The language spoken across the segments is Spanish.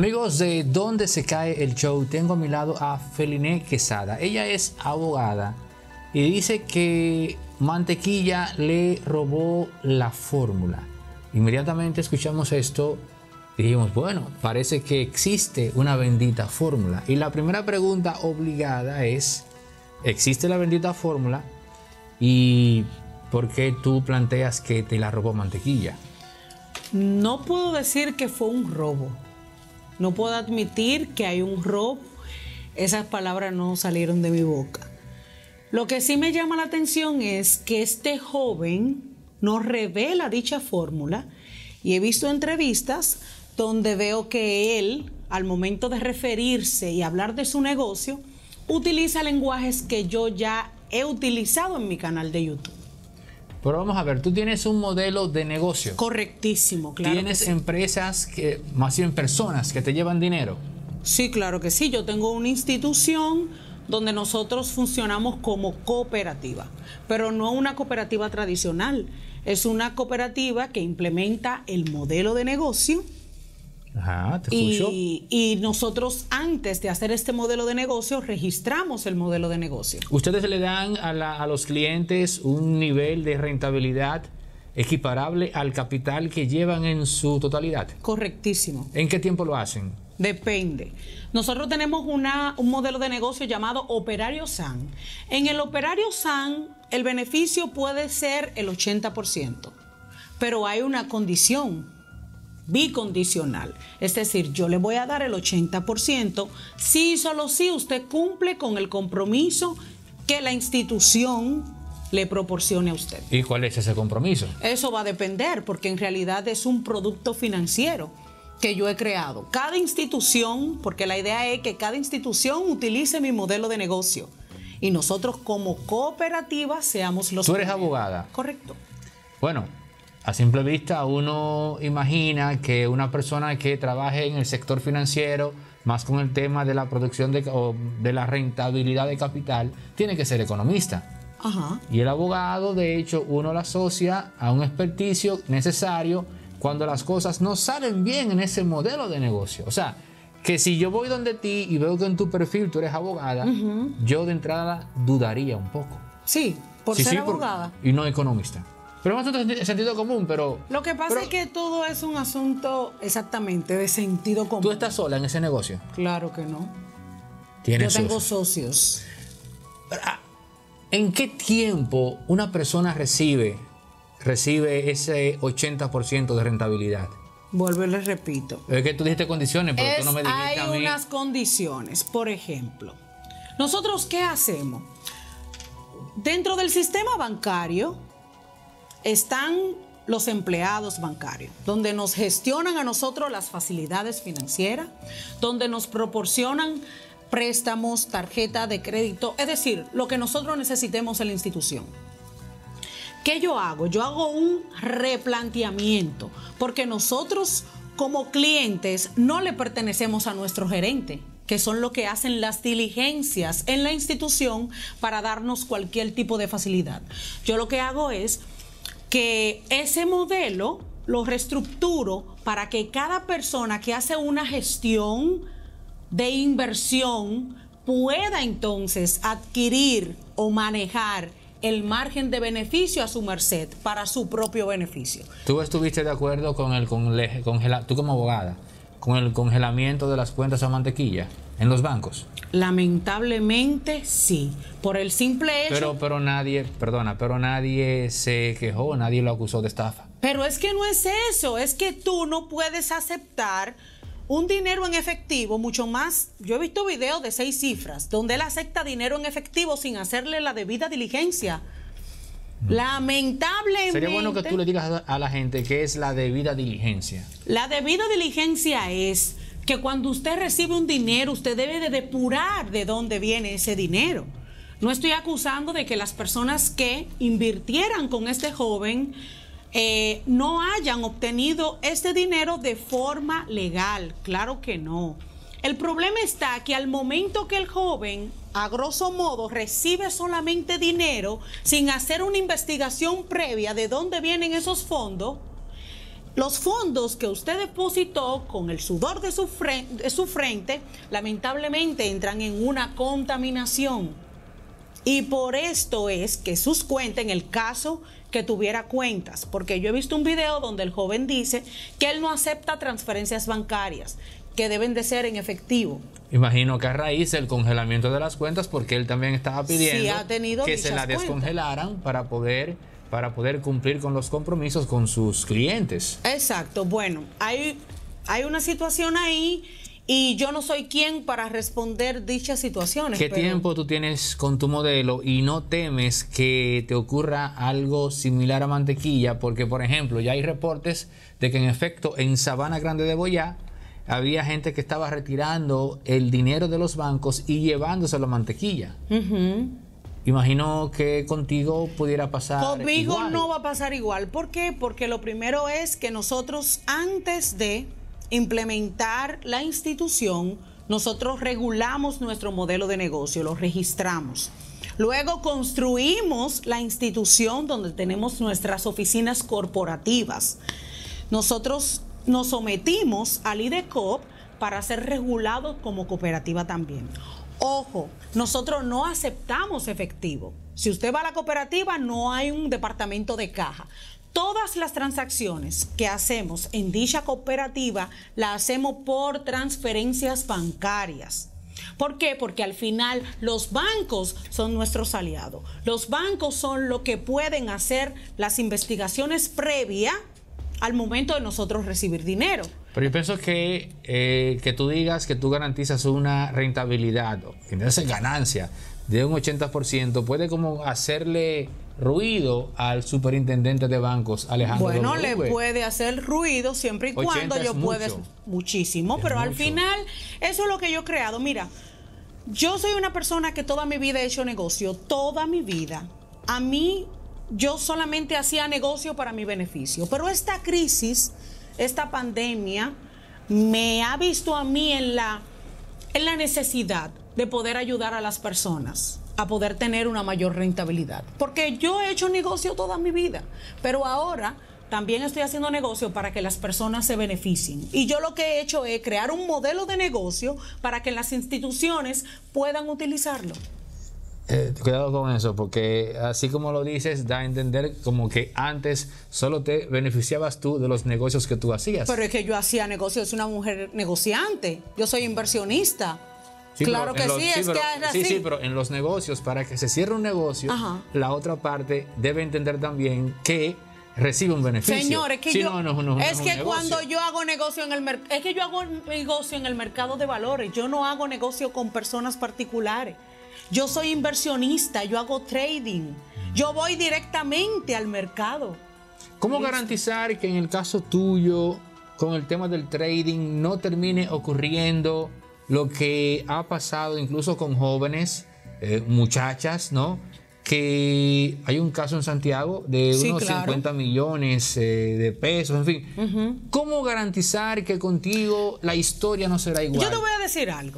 Amigos de Donde se cae el show, tengo a mi lado a Feliné Quesada. Ella es abogada y dice que Mantequilla le robó la fórmula. Inmediatamente escuchamos esto y dijimos, bueno, parece que existe una bendita fórmula. Y la primera pregunta obligada es, ¿existe la bendita fórmula? ¿Y por qué tú planteas que te la robó Mantequilla? No puedo decir que fue un robo. No puedo admitir que hay un robo. Esas palabras no salieron de mi boca. Lo que sí me llama la atención es que este joven nos revela dicha fórmula y he visto entrevistas donde veo que él, al momento de referirse y hablar de su negocio, utiliza lenguajes que yo ya he utilizado en mi canal de YouTube. Pero vamos a ver, tú tienes un modelo de negocio. Correctísimo, claro. ¿Tienes que sí. empresas, más bien personas que te llevan dinero? Sí, claro que sí. Yo tengo una institución donde nosotros funcionamos como cooperativa, pero no una cooperativa tradicional. Es una cooperativa que implementa el modelo de negocio. Ajá, te escucho. Y nosotros, antes de hacer este modelo de negocio, registramos el modelo de negocio. ¿Ustedes le dan a los clientes un nivel de rentabilidad equiparable al capital que llevan en su totalidad? Correctísimo. ¿En qué tiempo lo hacen? Depende. Nosotros tenemos un modelo de negocio llamado Operario SAN. En el Operario SAN, el beneficio puede ser el 80%, pero hay una condición bicondicional, es decir, yo le voy a dar el 80% si solo si usted cumple con el compromiso que la institución le proporcione a usted. ¿Y cuál es ese compromiso? Eso va a depender, porque en realidad es un producto financiero que yo he creado. Cada institución, porque la idea es que cada institución utilice mi modelo de negocio y nosotros como cooperativa seamos los... ¿Tú eres abogada? Correcto. Bueno, a simple vista uno imagina que una persona que trabaje en el sector financiero, más con el tema de la producción o de la rentabilidad de capital, tiene que ser economista. Ajá. Y el abogado, de hecho, uno lo asocia a un experticio necesario cuando las cosas no salen bien en ese modelo de negocio. O sea, que si yo voy donde ti y veo que en tu perfil tú eres abogada, yo de entrada dudaría un poco. Sí, por ser abogada. Y no economista. Pero es un sentido común, pero... Lo que pasa es que todo es un asunto exactamente de sentido común. ¿Tú estás sola en ese negocio? Claro que no. ¿Tienes Yo tengo socios. ¿En qué tiempo una persona recibe ese 80% de rentabilidad? Vuelvo y les repito. Es que tú dijiste condiciones, pero tú no me dijiste a mí. Hay unas condiciones. Por ejemplo, ¿nosotros qué hacemos? Dentro del sistema bancario están los empleados bancarios, donde nos gestionan a nosotros las facilidades financieras, donde nos proporcionan préstamos, tarjeta de crédito, es decir, lo que nosotros necesitemos en la institución. ¿Qué yo hago? Yo hago un replanteamiento, porque nosotros como clientes no le pertenecemos a nuestro gerente, que son los que hacen las diligencias en la institución para darnos cualquier tipo de facilidad. Yo lo que hago es que ese modelo lo reestructuro para que cada persona que hace una gestión de inversión pueda entonces adquirir o manejar el margen de beneficio a su merced para su propio beneficio. ¿Tú estuviste de acuerdo con tú como abogada, con el congelamiento de las cuentas a Mantequilla en los bancos? Lamentablemente sí, por el simple hecho... Pero nadie se quejó, nadie lo acusó de estafa. Pero es que no es eso, es que tú no puedes aceptar un dinero en efectivo, mucho más. Yo he visto videos de 6 cifras donde él acepta dinero en efectivo sin hacerle la debida diligencia. Lamentablemente... Sería bueno que tú le digas a la gente qué es la debida diligencia. La debida diligencia es que cuando usted recibe un dinero, usted debe de depurar de dónde viene ese dinero. No estoy acusando de que las personas que invirtieran con este joven no hayan obtenido este dinero de forma legal. Claro que no. El problema está que al momento que el joven, a grosso modo, recibe solamente dinero sin hacer una investigación previa de dónde vienen esos fondos, los fondos que usted depositó con el sudor de su frente, lamentablemente entran en una contaminación. Y por esto es que sus cuentas, en el caso que tuviera cuentas, porque yo he visto un video donde el joven dice que él no acepta transferencias bancarias, que deben de ser en efectivo. Imagino que a raíz del congelamiento de las cuentas, porque él también estaba pidiendo Sí, ha tenido que se la descongelaran para poder cumplir con los compromisos con sus clientes. Exacto. Bueno, hay una situación ahí y yo no soy quien para responder dichas situaciones. ¿Qué tiempo tú tienes con tu modelo y no temes que te ocurra algo similar a Mantequilla? Porque, por ejemplo, ya hay reportes de que en efecto en Sabana Grande de Boyá había gente que estaba retirando el dinero de los bancos y llevándoselo a Mantequilla. Imagino que contigo pudiera pasar Conmigo igual. No va a pasar igual. ¿Por qué? Porque lo primero es que nosotros, antes de implementar la institución, nosotros regulamos nuestro modelo de negocio, lo registramos. Luego construimos la institución donde tenemos nuestras oficinas corporativas. Nosotros nos sometimos al IDECOP para ser regulados como cooperativa también. Ojo, nosotros no aceptamos efectivo. Si usted va a la cooperativa, no hay un departamento de caja. Todas las transacciones que hacemos en dicha cooperativa las hacemos por transferencias bancarias. ¿Por qué? Porque al final los bancos son nuestros aliados. Los bancos son los que pueden hacer las investigaciones previas al momento de nosotros recibir dinero. Pero yo pienso que tú digas que tú garantizas una rentabilidad, entonces ganancia de un 80%, puede como hacerle ruido al superintendente de bancos, Alejandro. Bueno, le puede hacer ruido siempre y cuando yo pueda. Muchísimo, pero al final eso es lo que yo he creado. Mira, yo soy una persona que toda mi vida he hecho negocio, toda mi vida. A mí, yo solamente hacía negocio para mi beneficio, pero esta crisis, esta pandemia, me ha visto a mí en la necesidad de poder ayudar a las personas a poder tener una mayor rentabilidad. Porque yo he hecho negocio toda mi vida, pero ahora también estoy haciendo negocio para que las personas se beneficien. Y yo lo que he hecho es crear un modelo de negocio para que las instituciones puedan utilizarlo. Cuidado con eso, porque así como lo dices, da a entender como que antes solo te beneficiabas tú de los negocios que tú hacías. Pero es que yo hacía negocios, soy una mujer negociante, yo soy inversionista. Sí, claro que sí, es que es así. Sí, pero en los negocios, para que se cierre un negocio, la otra parte debe entender también que recibe un beneficio. Señores, que sí, yo, es que negocio. Cuando yo hago negocio en el mercado, es que yo hago negocio en el mercado de valores, yo no hago negocio con personas particulares. Yo soy inversionista, yo hago trading, yo voy directamente al mercado. ¿Cómo garantizar que en el caso tuyo, con el tema del trading, no termine ocurriendo lo que ha pasado incluso con jóvenes, muchachas, ¿no? Que hay un caso en Santiago de unos 50 millones de pesos, en fin. ¿Cómo garantizar que contigo la historia no será igual? Yo te voy a decir algo.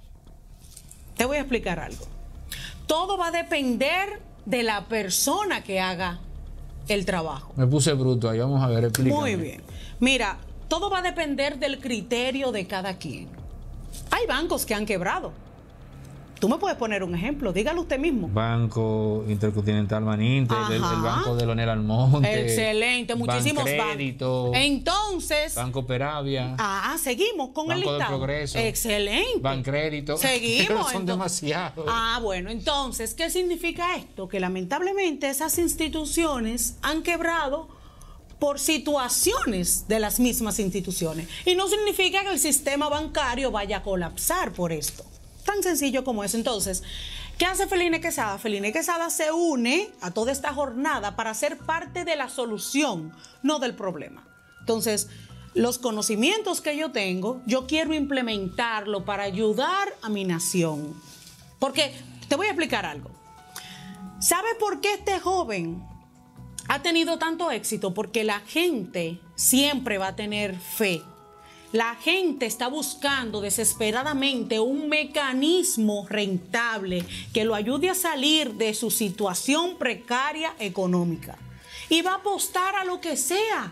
Te voy a explicar algo. Todo va a depender de la persona que haga el trabajo. Me puse bruto ahí, vamos a ver, explícame. Muy bien. Mira, todo va a depender del criterio de cada quien. Hay bancos que han quebrado. Tú me puedes poner un ejemplo, dígalo usted mismo. Banco Intercontinental Baninter, el Banco de Leonel Almonte. Excelente, muchísimos Bancrédito, bancos. Entonces, Banco Peravia. Seguimos con el listado. Banco del Progreso. Excelente. Bancrédito. Seguimos. Son demasiados. Bueno, entonces, ¿qué significa esto? Que lamentablemente esas instituciones han quebrado por situaciones de las mismas instituciones. Y no significa que el sistema bancario vaya a colapsar por esto. Tan sencillo como eso. Entonces, ¿qué hace Feline Quesada? Feline Quesada se une a toda esta jornada para ser parte de la solución, no del problema. Entonces, los conocimientos que yo tengo, yo quiero implementarlo para ayudar a mi nación. Porque te voy a explicar algo. ¿Sabe por qué este joven ha tenido tanto éxito? Porque la gente siempre va a tener fe. La gente está buscando desesperadamente un mecanismo rentable que lo ayude a salir de su situación precaria económica. Y va a apostar a lo que sea.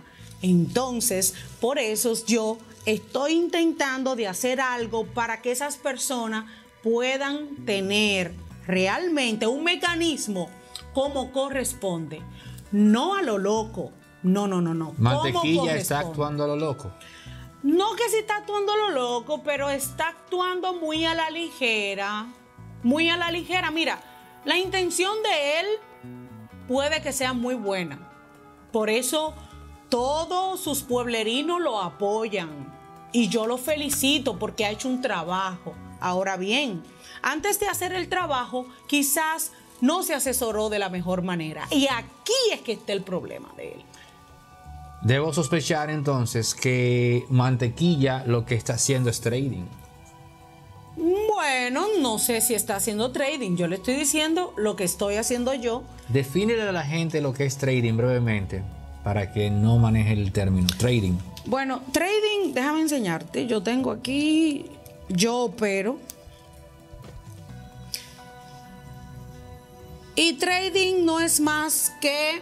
Entonces, por eso yo estoy intentando de hacer algo para que esas personas puedan tener realmente un mecanismo como corresponde. No a lo loco. No. Mantequilla está actuando a lo loco. No que sí está actuando a lo loco, pero está actuando muy a la ligera. Muy a la ligera. Mira, la intención de él puede que sea muy buena. Por eso todos sus pueblerinos lo apoyan. Y yo lo felicito porque ha hecho un trabajo. Ahora bien, antes de hacer el trabajo, quizás no se asesoró de la mejor manera. Y aquí es que está el problema de él. Debo sospechar entonces que Mantequilla lo que está haciendo es trading. Bueno, no sé si está haciendo trading. Yo le estoy diciendo lo que estoy haciendo yo. Defínele a la gente lo que es trading brevemente para que no maneje el término trading. Bueno, trading, déjame enseñarte. Yo tengo aquí, yo opero. Y trading no es más que...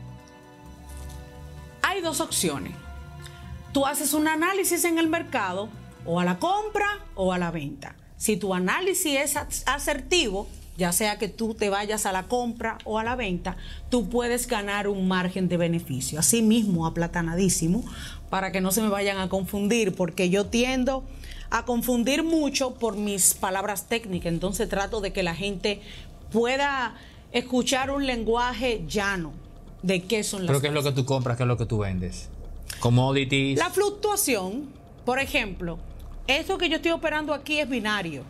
Hay dos opciones. Tú haces un análisis en el mercado, o a la compra o a la venta. Si tu análisis es asertivo, ya sea que tú te vayas a la compra o a la venta, tú puedes ganar un margen de beneficio. Así mismo, aplatanadísimo, para que no se me vayan a confundir, porque yo tiendo a confundir mucho por mis palabras técnicas. Entonces trato de que la gente pueda escuchar un lenguaje llano de qué son las ¿Pero qué es lo que tú compras, qué es lo que tú vendes? Commodities. La fluctuación, por ejemplo, esto que yo estoy operando aquí es binario.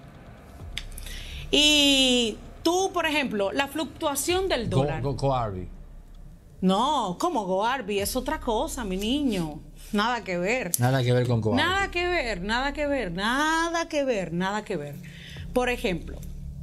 Y tú, por ejemplo, la fluctuación del dólar. GoArby. No, ¿cómo GoArby? Es otra cosa, mi niño. Nada que ver. Nada que ver con GoArby. Nada que ver, nada que ver, nada que ver, nada que ver. Por ejemplo,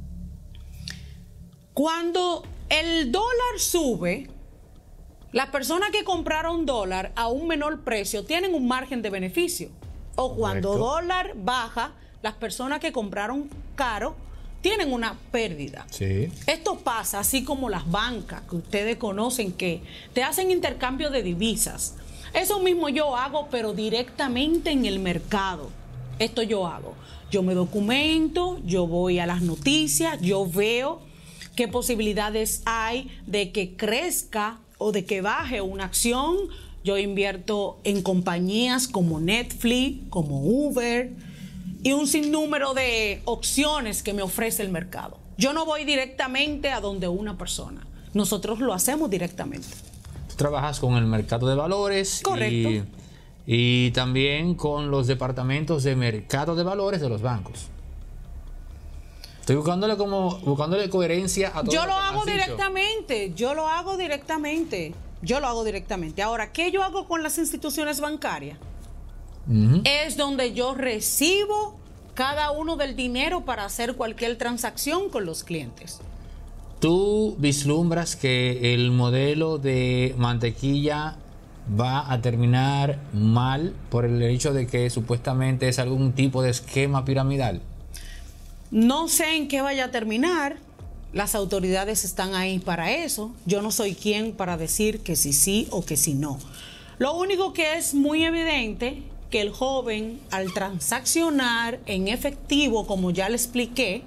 cuando el dólar sube, las personas que compraron dólar a un menor precio tienen un margen de beneficio. O cuando dólar baja, las personas que compraron caro tienen una pérdida. Sí. Esto pasa así como las bancas que ustedes conocen que te hacen intercambio de divisas. Eso mismo yo hago, pero directamente en el mercado. Esto yo hago. Yo me documento, yo voy a las noticias, yo veo qué posibilidades hay de que crezca o de que baje una acción. Yo invierto en compañías como Netflix, como Uber y un sinnúmero de opciones que me ofrece el mercado. Yo no voy directamente a donde una persona. Nosotros lo hacemos directamente. Tú trabajas con el mercado de valores. Correcto. Y también con los departamentos de mercado de valores de los bancos. Estoy buscándole coherencia a todo. Yo lo hago directamente, yo lo hago directamente. Ahora, ¿qué yo hago con las instituciones bancarias? Es donde yo recibo cada uno del dinero para hacer cualquier transacción con los clientes. ¿Tú vislumbras que el modelo de Mantequilla va a terminar mal por el hecho de que supuestamente es algún tipo de esquema piramidal? No sé en qué vaya a terminar. Las autoridades están ahí para eso. Yo no soy quien para decir que sí o que sí no. Lo único que es muy evidente que el joven, al transaccionar en efectivo, como ya le expliqué,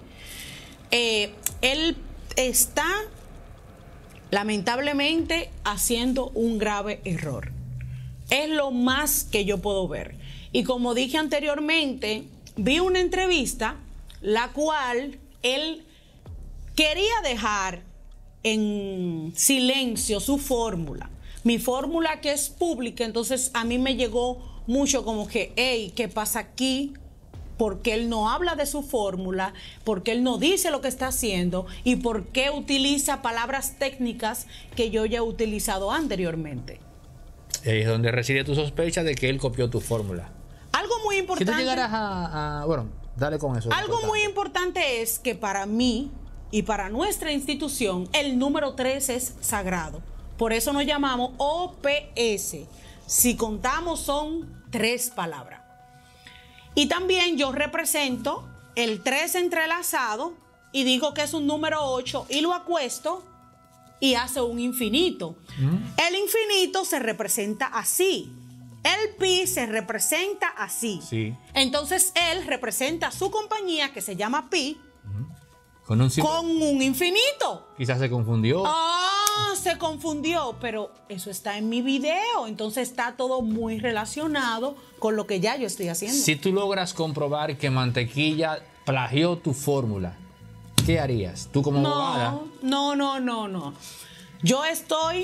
él está lamentablemente haciendo un grave error. Es lo más que yo puedo ver. Y como dije anteriormente, vi una entrevista la cual él quería dejar en silencio su fórmula. Mi fórmula que es pública, entonces a mí me llegó mucho como que, hey, ¿qué pasa aquí? ¿Por qué él no habla de su fórmula? ¿Por qué él no dice lo que está haciendo? ¿Y por qué utiliza palabras técnicas que yo ya he utilizado anteriormente? Es donde reside tu sospecha de que él copió tu fórmula. Algo muy importante. Si tú llegaras bueno, dale con eso. Algo muy importante es que para mí y para nuestra institución el número 3 es sagrado. Por eso nos llamamos OPS. Si contamos son 3 palabras. Y también yo represento el 3 entrelazado y digo que es un número 8 y lo acuesto y hace un infinito. El infinito se representa así. El PI se representa así. Sí. Entonces él representa a su compañía que se llama PI Con un infinito. Quizás se confundió. Se confundió, pero eso está en mi video. Entonces está todo muy relacionado con lo que ya yo estoy haciendo. Si tú logras comprobar que Mantequilla plagió tu fórmula, ¿qué harías? Tú como abogada. No. Yo estoy...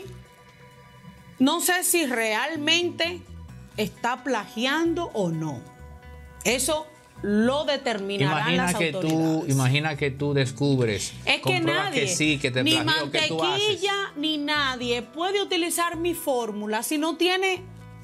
No sé si realmente está plagiando o no. Eso lo determinarán las autoridades. Imagina que tú descubres, es que nadie, que sí, que te ni plagió, que tú haces. Mantequilla ni nadie puede utilizar mi fórmula si no tiene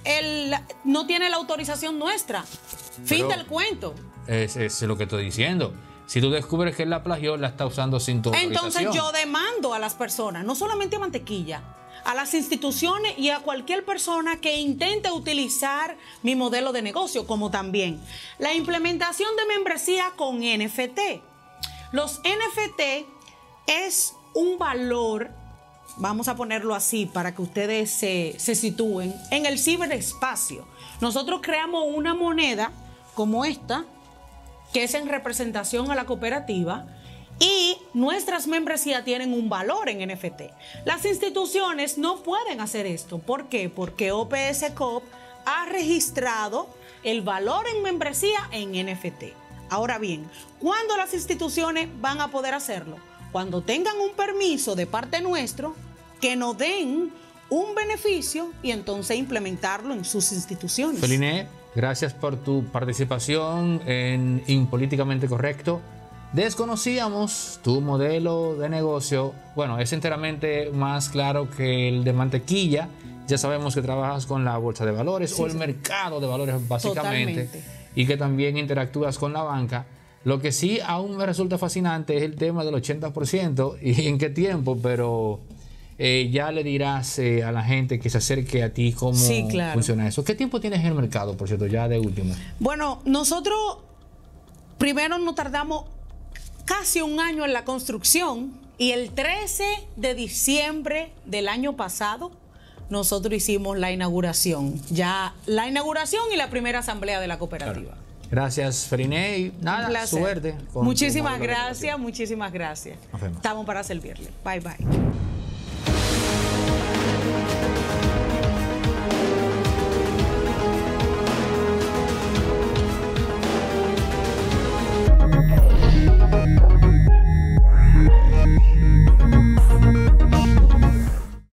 la autorización nuestra. Fin del cuento. Es lo que estoy diciendo. Si tú descubres que él la plagió, la está usando sin tu autorización. Entonces yo demando a las personas, no solamente a Mantequilla, a las instituciones y a cualquier persona que intente utilizar mi modelo de negocio, como también la implementación de membresía con NFT. Los NFT es un valor, vamos a ponerlo así para que ustedes se sitúen, en el ciberespacio. Nosotros creamos una moneda como esta, que es en representación a la cooperativa, y nuestras membresías tienen un valor en NFT. Las instituciones no pueden hacer esto. ¿Por qué? Porque OPS Coop ha registrado el valor en membresía en NFT. Ahora bien, ¿cuándo las instituciones van a poder hacerlo? Cuando tengan un permiso de parte nuestro, que nos den un beneficio y entonces implementarlo en sus instituciones. Feliné, gracias por tu participación en Impolíticamente Correcto. Desconocíamos tu modelo de negocio. Bueno, es enteramente más claro que el de Mantequilla. Ya sabemos que trabajas con la bolsa de valores o el mercado de valores básicamente. Totalmente. Y que también interactúas con la banca. Lo que sí aún me resulta fascinante es el tema del 80% y en qué tiempo, pero ya le dirás a la gente que se acerque a ti cómo funciona eso. ¿Qué tiempo tienes en el mercado, por cierto, ya de último? Bueno, nosotros primero nos tardamos casi un año en la construcción y el 13 de diciembre del año pasado nosotros hicimos la inauguración. Ya la inauguración y la primera asamblea de la cooperativa. Claro. Gracias, Feliné, y nada, suerte. Muchísimas gracias, muchísimas gracias. Nos vemos. Estamos para servirle. Bye, bye.